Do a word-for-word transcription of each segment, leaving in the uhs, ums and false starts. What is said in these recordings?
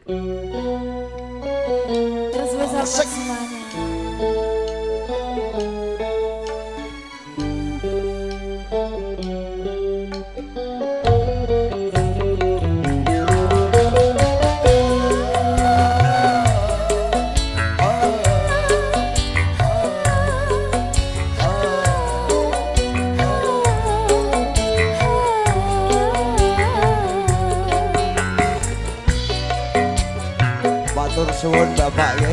Terus besar semuanya. Matur suwun Bapak ya.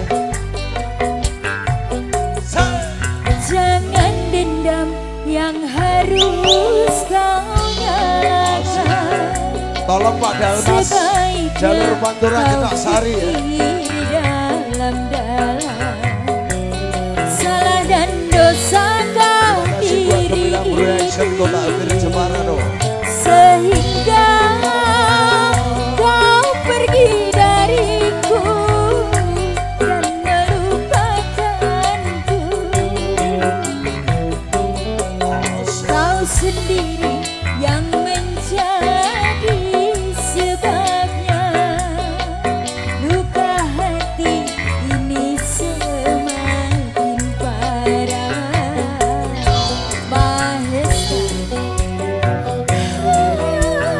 Jangan dendam yang harus kau nyalakan. Tolong Pak Dalmas, jalur Pantura kita sari ya. Dalam-dalam salah dan dosa kau diri sehingga kau pergi dariku dan melupakanku. Kau sendiri yang menjadi sebabnya luka hati ini semakin parah. Mahesa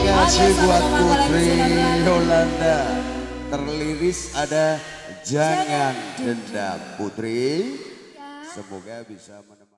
kasih Oke, buat sama-sama Putri koleksi Yolanda. Terliris ada Jangan Dendam. Putri, semoga bisa menang.